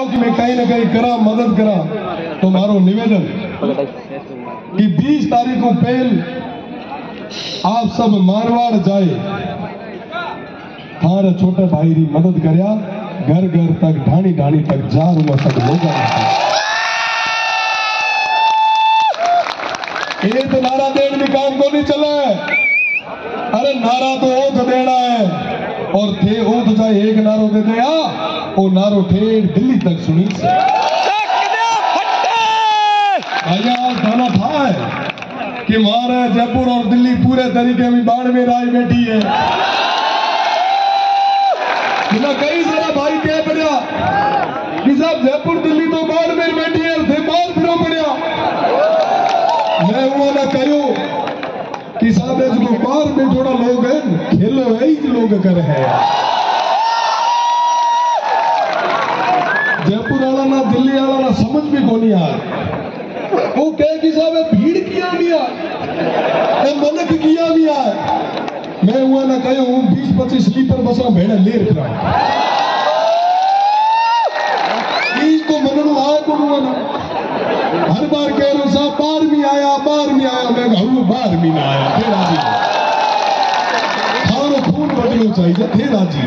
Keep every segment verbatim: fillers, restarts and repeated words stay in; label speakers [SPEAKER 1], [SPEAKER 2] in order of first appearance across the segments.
[SPEAKER 1] कि मैं कहीं ना कहीं करा मदद करा तो मारो निवेदन कि बीस तारीख को पहल आप सब मारवाड़ जाए थारे छोटे भाई की मदद करया घर घर तक ढाणी ढाणी तक जा रूमा तक लोग ये तो नारा देने में काम को नहीं चला है। अरे नारा तो ओथ देना है और थे ओथ चाहे एक नारो दे दिया वो नारो ठेठ दिल्ली तक सुनी से भैया गाना था है कि मारे जयपुर और दिल्ली पूरे तरीके में बाड़मेर आई बैठी है बिना कई सारा भाई कह पड़ा कि साहब जयपुर दिल्ली तो बाड़मेर बैठी है थे मार फिरो पड़ा मैं वो ना कहो कि साहब जो बाहर में थोड़ा लोग हैं खेलो है ही लोग कर है जयपुर वाला ना दिल्ली वाला ना समझ भी को नहीं आ वो कहे कि साहब भीड़ किया भी है मनक किया भी है मैं हुआ ना कहो हूँ बीस पच्चीस स्लीपर बसा भेड़ा ले रहा तो मनू आया को हुआ ना हर बार कह रहा साहब बाहर भी आया बाहर भी आया मैं कहूँ बाहर भी ना आया थे राजी थारो खून बदलो चाहिए थे राजी।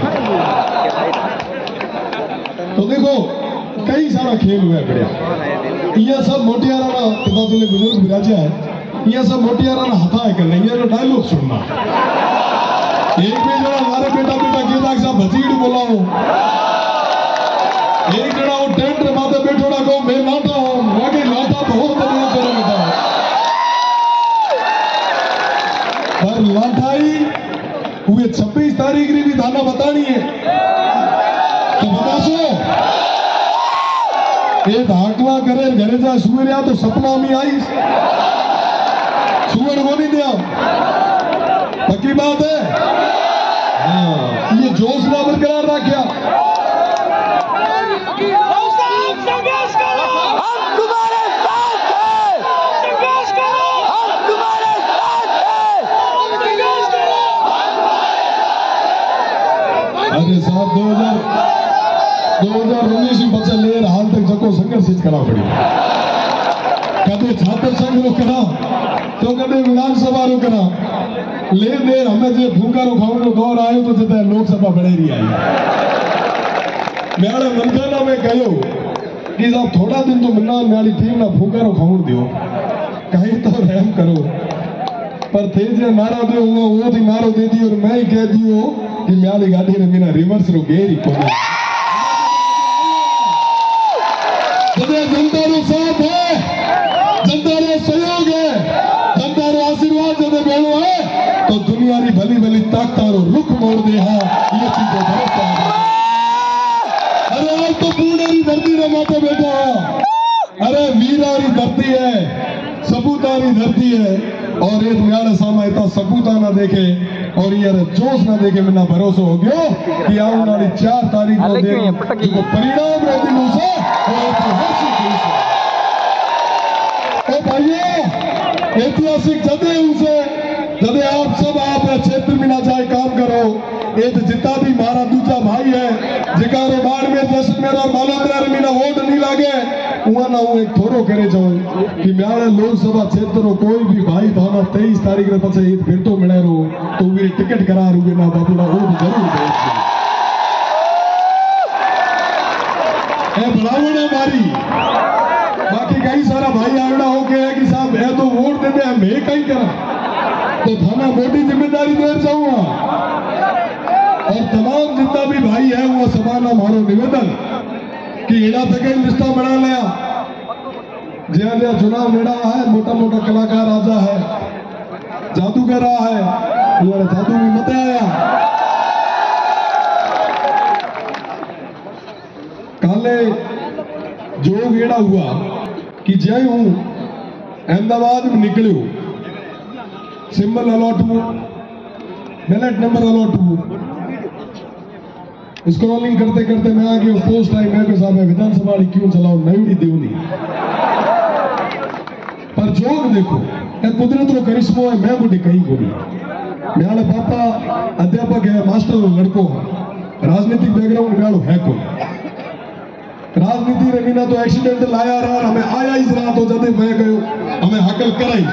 [SPEAKER 1] तो देखो कई सारा खेल हुआ है बढ़िया यह सब मोटियारा ना पिता तुले बुजुर्ग विराजा है यह सब मोटियारा ना हथा है करना ये डायलॉग सुनना एक भी जरा हमारे बेटा बेटा के साहब भतीड़ बोलाओ एक जरा वो टेंट माथे बैठोड़ा को मैं लाटा हूं आगे लाटा बहुत बड़ा करो बेटा पर लाठाई हुए छब्बीस तारीख की भी थाना बतानी है तो बता सो ये धाकला करे घरे जा सुअर या तो सपना में आई सुअर को नहीं दिया पक्की बात है। हाँ ये जोश ना बरकरार रखा अरे साहब दो हजार दो हजार उन्नीस में बच्चा ले हाल तक जको संघर्ष करा पड़ी कदे छात्र संघ रो करा तो कदे विधानसभा रो करा ले दे हमें जो भूखा रो खाऊं रो दौर आयो तो जते लोकसभा बड़े रही आई मेरे मनकाना में कहो कि साहब थोड़ा दिन तो मन्ना मेरी टीम ना भूखा रो खाऊं दियो कहीं तो रहम करो पर थे जो नारा दे हुआ वो थी नारो दे दी और मैं ही कह दियो कि मेरी गाड़ी ने मेरा रिवर्स रो गेरी को जदे जनता रो साथ है जनता रो सहयोग है जनता रो आशीर्वाद जदे भेड़ो है तो दुनिया री भली भली ताकत रो रुख मोड़ दे हा ये चीज भरोसा अरे आज तो पूरे री धरती रे माथे बैठा अरे वीरा री धरती है सबूता री धरती है और एक न्याय सामा इतना सबूता ना देखे और यार जोश ना देखे मैंने भरोसा हो गया कि आने वाली चार तारीख को देखो परिणाम रह दिन से ओ भाइयों ऐतिहासिक जदे उनसे जदे आप सब आप क्षेत्र में ना जाए काम करो एक जितना भी हमारा दूसरा भाई है जिकारो बाड़मेर जैसलमेर और मालोत्रा में ना वोट नहीं लागे वहां ना वो एक थोरो करे जाऊं कि मेरे लोकसभा क्षेत्र कोई भी भाई थाना तेईस तारीख रे पछे एक घंटो मिले रो तो वे टिकट करा रुगे ना बाबूला वो जरूर दे ए बढ़ावण हमारी बाकी कई सारा भाई आवड़ा हो के है कि साहब है तो वोट दे दे मैं कहीं करा तो थाना मोटी जिम्मेदारी दे जाऊंगा और तमाम जितना भी भाई है वो समान हमारो निवेदन कि इड़ा तक लिस्टा बना लिया जया जया चुनाव नेड़ा है मोटा मोटा कलाकार आजा है जादूगर रहा है वो जादू में मत आया काले जो गेड़ा हुआ कि जय हूं अहमदाबाद में निकले सिंबल अलॉट हुआ बैलेट नंबर अलॉट हुआ स्क्रॉलिंग करते करते मैं आ गया पोस्ट आई मैं साहब विधानसभा क्यों चलाओ नई देवनी पर जोग देखो कुदरत रो करिश्मो है मैं बुढ़ी कहीं को नहीं मेरा पापा अध्यापक है मास्टर लड़को राजनीतिक बैकग्राउंड मेरा है को राजनीति रे बिना तो एक्सीडेंट लाया रहा, हमें आया इस रात हो जदे मैं गयो हमें हकल कराई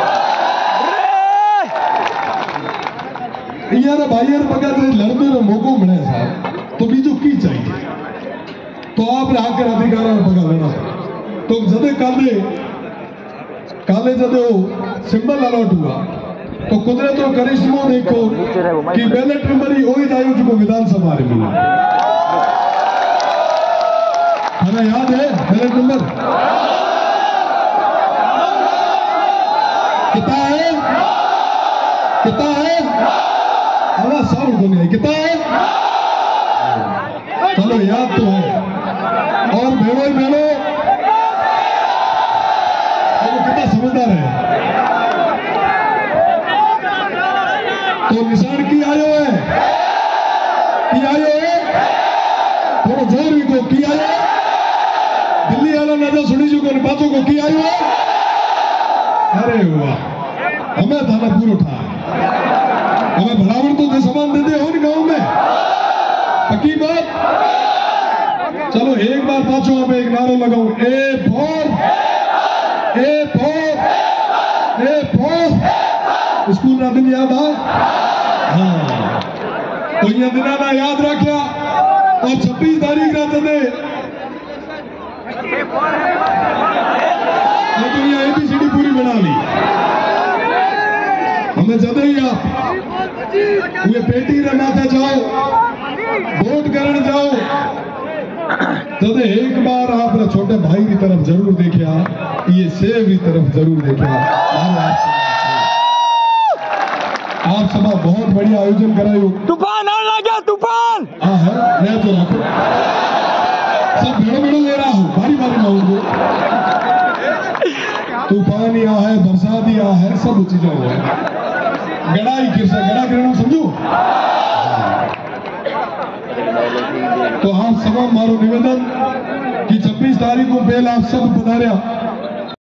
[SPEAKER 1] यार भाई यार बगैर लड़ने रो मौको मिले साहब तो बीजू की चाहिए तो आप हक अधिकार बगा लेना तो जदे काले काले जदे वो सिंबल अलॉट हुआ तो कुदरत और करिश्मो देखो कि बैलेट नंबर ही वही जायो जो विधानसभा रे मिला हमें याद है बैलेट नंबर कितना है कितना है आवाज साउंड तो नहीं है कितना है चलो याद तो है और भेड़ो ही भेड़ो वो कितना समझदार है तो निशान की आयो है की आयो है थोड़ा जोर भी को की आयो दिल्ली वाला नजर सुनी चुको बातों को की आयो है अरे वाह हमें थाना पूरा उठा हमें बराबर तो दे समान दे दे हो गांव में पक्की बात चलो एक बार पाछो आप एक नारा लगाओ A four A four A four school ना दिन याद आ हाँ तो ये दिना ना याद रखा और छब्बीस तारीख रात दे तो ये एबीसीडी पूरी बना ली हमें जदे ही आप ये पेटी रे माथे जाओ वोट करने जाओ तदे एक बार आपने छोटे भाई की तरफ जरूर देखा ये सेव की तरफ जरूर देखा आप सभा बहुत बढ़िया आयोजन करायो
[SPEAKER 2] तूफान आने लगा तूफान
[SPEAKER 1] हाँ है मैं तो रखो सब भेड़ो भेड़ो ले रहा हूँ बारी बारी लाऊंगे तूफान यहाँ है बरसात यहाँ है सब चीजें हुआ है गड़ाई किरसा गड़ा करना समझो तो आप सब मारो निवेदन कि छब्बीस तारीख को पहले आप सब पधारिया